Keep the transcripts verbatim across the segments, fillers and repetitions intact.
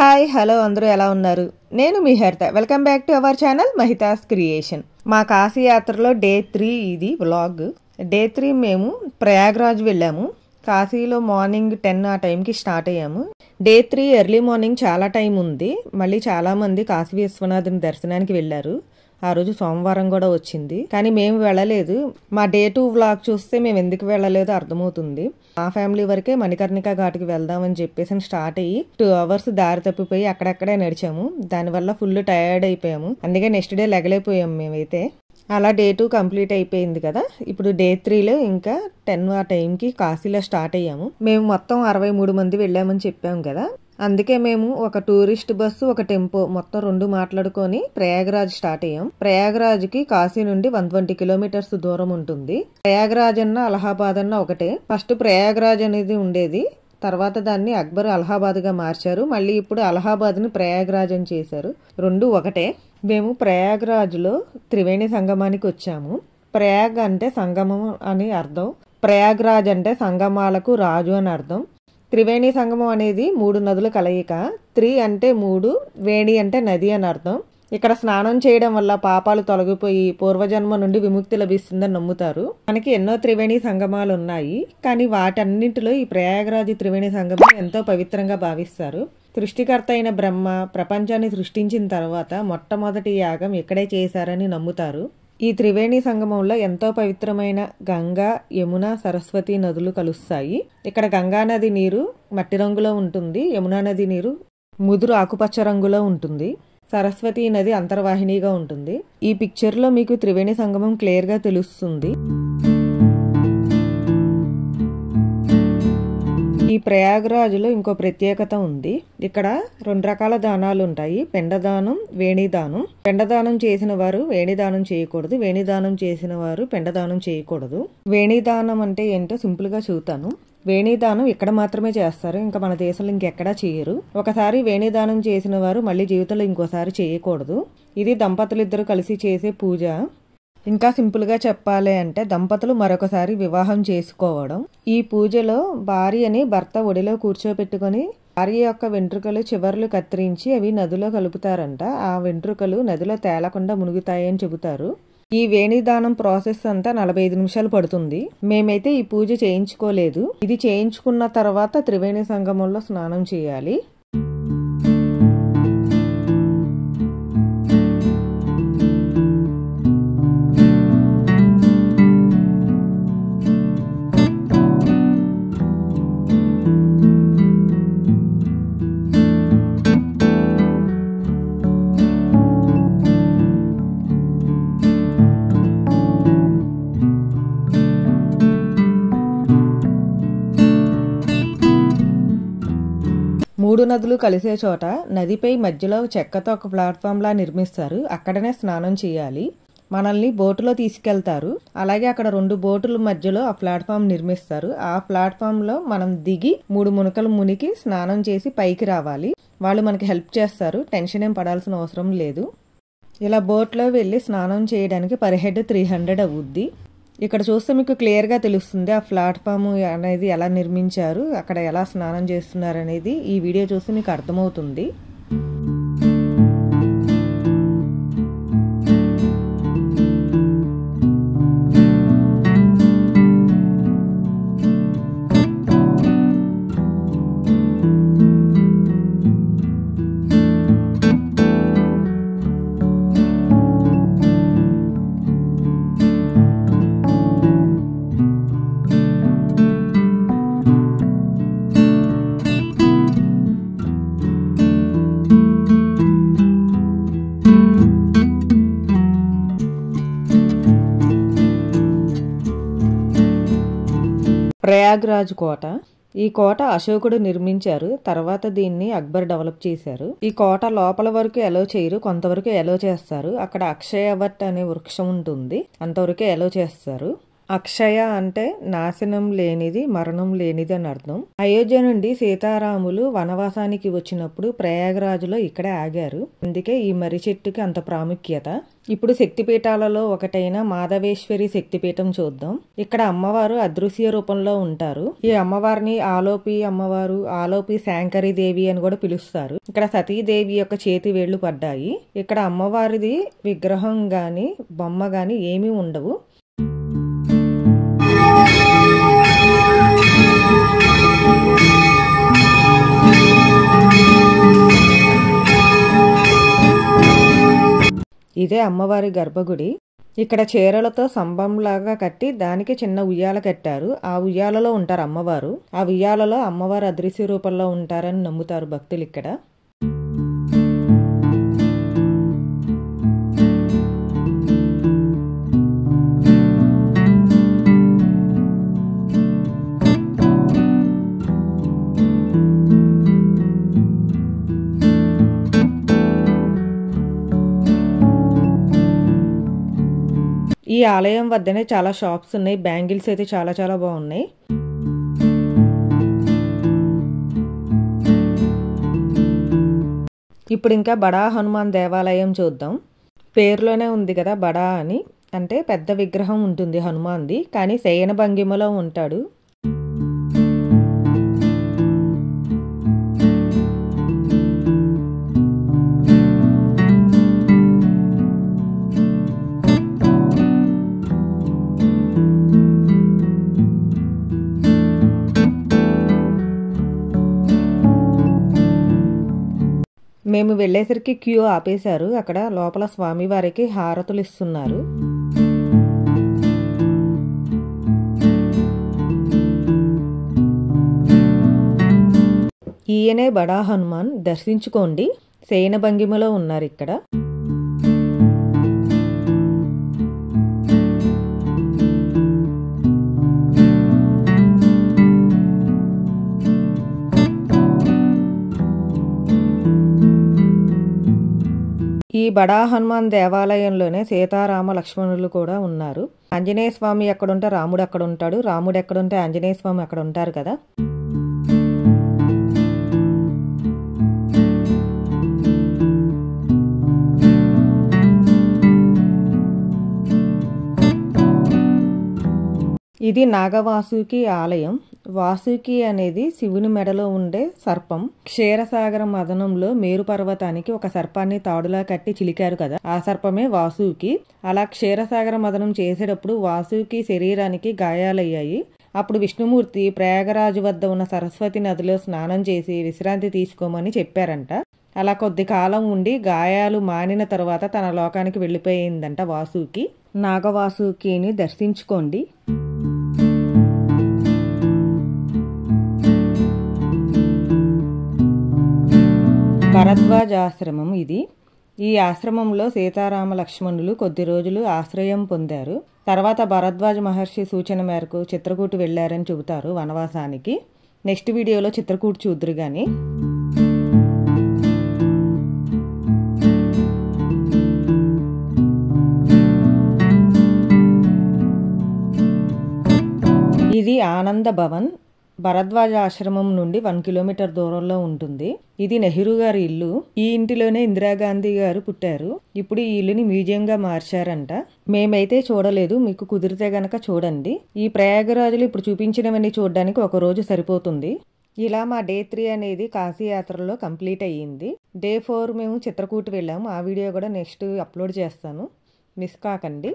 Hi hello అందరూ ఎలా ఉన్నారు? నేను మీ Haritha. Welcome back to our channel Mahitha's creation. మా కాశీ యాత్రలో డే త్రీ ఇది వ్లాగ్. డే త్రీ మేము ప్రయాగ్రాజ్ వెళ్ళాము. కాశీలో మార్నింగ్ టెన్ ఆ టైంకి స్టార్ట్ అయ్యాము. డే త్రీ ఎర్లీ మార్నింగ్ చాలా టైం ఉంది. మళ్ళీ చాలా మంది కాశీ విశ్వనాథుని దర్శనానికి వెళ్ళారు. ఆ రోజు సోమవారం కూడా వచ్చింది, కానీ మేము వెళ్ళలేదు. మా డే టూ వ్లాగ్ చూస్తే మేము ఎందుకు వెళ్ళలేదో అర్థమవుతుంది. మా ఫ్యామిలీ వరకే మణికర్ణిక ఘాట్కి వెళ్దామని చెప్పేసి స్టార్ట్ అయ్యి టూ అవర్స్ దారి తప్పిపోయి అక్కడక్కడే నడిచాము. దానివల్ల ఫుల్ టైర్డ్ అయిపోయాము. అందుకే నెక్స్ట్ డే లెగలేపోయాము మేమైతే. అలా డే టూ కంప్లీట్ అయిపోయింది కదా. ఇప్పుడు డే త్రీలో ఇంకా టెన్ ఆ టైంకి కాశీలో స్టార్ట్ అయ్యాము. మేము మొత్తం అరవై మూడు మంది వెళ్ళామని చెప్పాము కదా. అందుకే మేము ఒక టూరిస్ట్ బస్సు ఒక టెంపో మొత్తం రెండు మాట్లాడుకొని ప్రయాగరాజ్ స్టార్ట్ అయ్యాం. ప్రయాగరాజ్ కి కాశీ నుండి వన్ ట్వంటీ కిలోమీటర్స్ దూరం ఉంటుంది. ప్రయాగరాజ్ అన్న అలహాబాద్ అన్న ఒకటే. ఫస్ట్ ప్రయాగరాజ్ అనేది ఉండేది, తర్వాత దాన్ని అక్బర్ అలహాబాద్ గా మార్చారు. మళ్ళీ ఇప్పుడు అలహాబాద్ ని ప్రయాగరాజ్ అని చేశారు. రెండు ఒకటే. మేము ప్రయాగరాజ్ లో త్రివేణి సంగమానికి వచ్చాము. ప్రయాగ్ అంటే సంగమం అని అర్థం, ప్రయాగరాజ్ అంటే సంగమాలకు రాజు అని అర్థం. త్రివేణి సంగమం అనేది మూడు నదుల కలయిక. త్రి అంటే మూడు, వేణి అంటే నది అని అర్థం. ఇక్కడ స్నానం చేయడం వల్ల పాపాలు తొలగిపోయి పూర్వజన్మ నుండి విముక్తి లభిస్తుందని నమ్ముతారు. మనకి ఎన్నో త్రివేణి సంగమాలు ఉన్నాయి, కానీ వాటన్నింటిలో ఈ ప్రయాగరాజ్ త్రివేణి సంగమం ఎంతో పవిత్రంగా భావిస్తారు. సృష్టికర్త అయిన బ్రహ్మ ప్రపంచాన్ని సృష్టించిన తర్వాత మొట్టమొదటి యాగం ఇక్కడే చేశారని నమ్ముతారు. ఈ త్రివేణి సంగమంలో ఎంతో పవిత్రమైన గంగా, యమున, సరస్వతి నదులు కలుస్తాయి. ఇక్కడ గంగా నది నీరు మట్టి రంగులో ఉంటుంది, యమునా నది నీరు ముదురు ఆకుపచ్చ రంగులో ఉంటుంది, సరస్వతి నది అంతర్వాహినిగా ఉంటుంది. ఈ పిక్చర్ లో మీకు త్రివేణి సంగమం క్లియర్ గా తెలుస్తుంది. ఈ ప్రయాగరాజులో ఇంకో ప్రత్యేకత ఉంది. ఇక్కడ రెండు రకాల దానాలు ఉంటాయి, పెండదానం, వేణిదానం. పెండదానం చేసిన వారు వేణిదానం చేయకూడదు, వేణిదానం చేసిన వారు పెండదానం చేయకూడదు. వేణిదానం అంటే ఏంటో సింపుల్ గా చెబుతాను. వేణిదానం ఇక్కడ మాత్రమే చేస్తారు, ఇంకా మన దేశంలో ఇంకెక్కడా చేయరు. ఒకసారి వేణిదానం చేసిన వారు మళ్ళీ జీవితంలో ఇంకోసారి చేయకూడదు. ఇది దంపతులు ఇద్దరు కలిసి చేసే పూజ. ఇంకా సింపుల్ గా చెప్పాలి అంటే దంపతులు మరొకసారి వివాహం చేసుకోవడం. ఈ పూజలో భార్యని భర్త ఒడిలో కూర్చోపెట్టుకుని భార్య యొక్క వెంట్రుకలు చివర్లు కత్తిరించి అవి నదిలో కలుపుతారంట. ఆ వెంట్రుకలు నదిలో తేలకుండా మునుగుతాయని చెబుతారు. ఈ వేణిదానం ప్రాసెస్ అంతా నలభై ఐదు నిమిషాలు పడుతుంది. మేమైతే ఈ పూజ చేయించుకోలేదు. ఇది చేయించుకున్న తర్వాత త్రివేణి సంగమంలో స్నానం చేయాలి. మూడు నదులు కలిసే చోట నదిపై మధ్యలో చెక్కతో ఒక ప్లాట్ఫామ్ లా నిర్మిస్తారు. అక్కడనే స్నానం చేయాలి. మనల్ని బోటులో తీసుకెళ్తారు. అలాగే అక్కడ రెండు బోటుల మధ్యలో ఆ ప్లాట్ఫామ్ నిర్మిస్తారు. ఆ ప్లాట్ఫామ్ లో మనం దిగి మూడు మునకలు మునికి స్నానం చేసి పైకి రావాలి. వాళ్ళు మనకి హెల్ప్ చేస్తారు, టెన్షన్ ఏం పడాల్సిన అవసరం లేదు. ఇలా బోట్లో వెళ్ళి స్నానం చేయడానికి పర్ హెడ్ త్రీ హండ్రెడ్ అవుద్ది. ఇక్కడ చూస్తే మీకు క్లియర్ గా తెలుస్తుంది ఆ ప్లాట్ఫామ్ అనేది ఎలా నిర్మించారు, అక్కడ ఎలా స్నానం చేస్తున్నారు అనేది ఈ వీడియో చూస్తే మీకు అర్థమవుతుంది. ప్రయాగ్రాజ్ కోట. ఈ కోట అశోకుడు నిర్మించారు, తర్వాత దీన్ని అక్బర్ డెవలప్ చేశారు. ఈ కోట లోపల వరకు ఎలో చేయరు, కొంతవరకు ఎలో చేస్తారు. అక్కడ అక్షయవట్ అనే వృక్షం ఉంటుంది, అంతవరకే ఎలో చేస్తారు. అక్షయ అంటే నాశనం లేనిది, మరణం లేనిది అని అర్థం. అయోధ్య నుండి సీతారాములు వనవాసానికి వచ్చినప్పుడు ప్రయాగరాజులో ఇక్కడే ఆగారు. అందుకే ఈ మర్రి చెట్టుకి అంత ప్రాముఖ్యత. ఇప్పుడు శక్తిపీఠాలలో ఒకటైన మాధవేశ్వరి శక్తిపీఠం చూద్దాం. ఇక్కడ అమ్మవారు అదృశ్య రూపంలో ఉంటారు. ఈ అమ్మవారిని ఆలోపి అమ్మవారు, ఆలోపి శాంకరి దేవి అని కూడా పిలుస్తారు. ఇక్కడ సతీదేవి యొక్క చేతి వేళ్లు పడ్డాయి. ఇక్కడ అమ్మవారిది విగ్రహం గాని బొమ్మ గాని ఏమీ ఉండవు. ఇదే అమ్మవారి గర్భగుడి. ఇక్కడ చీరలతో స్తంభంలాగా కట్టి దానికి చిన్న ఉయ్యాల కట్టారు. ఆ ఉయ్యాలలో ఉంటారు అమ్మవారు. ఆ ఉయ్యాలలో అమ్మవారు అదృశ్య రూపంలో ఉంటారని నమ్ముతారు భక్తులు ఇక్కడ. ఈ ఆలయం వద్దనే చాలా షాప్స్ ఉన్నాయి. బ్యాంగిల్స్ అయితే చాలా చాలా బాగున్నాయి. ఇప్పుడు ఇంకా బడా హనుమాన్ దేవాలయం చూద్దాం. పేరులోనే ఉంది కదా బడా అని, అంటే పెద్ద విగ్రహం ఉంటుంది హనుమాన్ది, కానీ శయన భంగిమలో ఉంటాడు. మేము వెళ్ళేసరికి క్యూ ఆపేశారు. అక్కడ లోపల స్వామివారికి హారతులు ఇస్తున్నారు. ఈయనే బడా హనుమాన్, దర్శించుకోండి. శయన భంగిమలో ఉన్నారు ఇక్కడ. ఈ బడా హనుమాన్ దేవాలయంలోనే సీతారామ లక్ష్మణులు కూడా ఉన్నారు. ఆంజనేయ స్వామి ఎక్కడుంటే రాముడు అక్కడ ఉంటాడు, రాముడు ఎక్కడుంటే ఆంజనేయ స్వామి అక్కడ ఉంటారు కదా. ఇది నాగవాసుకి ఆలయం. వాసుకి అనేది శివుని మెడలో ఉండే సర్పం. క్షీరసాగర మదనంలో మేరు పర్వతానికి ఒక సర్పాన్ని తాడులా కట్టి చిలికారు కదా, ఆ సర్పమే వాసుకి. అలా క్షీరసాగర మదనం చేసేటప్పుడు వాసుకి శరీరానికి గాయాలయ్యాయి. అప్పుడు విష్ణుమూర్తి ప్రయాగరాజు వద్ద ఉన్న సరస్వతి నదిలో స్నానం చేసి విశ్రాంతి తీసుకోమని చెప్పారంట. అలా కొద్ది కాలం ఉండి గాయాలు మానిన తర్వాత తన లోకానికి వెళ్ళిపోయిందంట వాసుకి. నాగవాసుకిని దర్శించుకోండి. భరద్వాజ ఆశ్రమం ఇది. ఈ ఆశ్రమంలో సీతారామ లక్ష్మణులు కొద్ది రోజులు ఆశ్రయం పొందారు. తర్వాత భరద్వాజ మహర్షి సూచన మేరకు చిత్రకూటు వెళ్లారని చెబుతారు వనవాసానికి. నెక్స్ట్ వీడియోలో చిత్రకూటు చూద్దురు గాని. ఇది ఆనంద భవన్. భరద్వాజ ఆశ్రమం నుండి వన్ కిలోమీటర్ దూరంలో ఉంటుంది. ఇది నెహ్రూ గారి ఇల్లు. ఈ ఇంటిలోనే ఇందిరాగాంధీ గారు పుట్టారు. ఇప్పుడు ఈ ఇల్లుని మ్యూజియం గా మార్చారంట. మేమైతే చూడలేదు, మీకు కుదిరితే గనక చూడండి. ఈ ప్రయాగరాజులు ఇప్పుడు చూపించినవన్నీ చూడడానికి ఒక రోజు సరిపోతుంది. ఇలా మా డే త్రీ అనేది కాశీ యాత్రలో కంప్లీట్ అయ్యింది. డే ఫోర్ మేము చిత్రకూటు వెళ్ళాము. ఆ వీడియో కూడా నెక్స్ట్ అప్లోడ్ చేస్తాను, మిస్ కాకండి.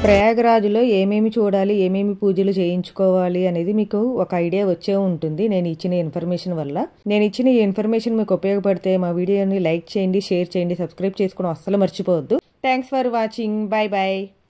ప్రయాగరాజ్లో ఏమేమి చూడాలి, ఏమేమి పూజలు చేయించుకోవాలి అనేది మీకు ఒక ఐడియా వచ్చే ఉంటుంది నేను ఇచ్చిన ఇన్ఫర్మేషన్ వల్ల. నేను ఇచ్చిన ఈ ఇన్ఫర్మేషన్ మీకు ఉపయోగపడితే మా వీడియోని లైక్ చేయండి, షేర్ చేయండి, సబ్స్క్రైబ్ చేసుకోవడం అస్సలు మర్చిపోవద్దు. Thanks for watching. Bye bye.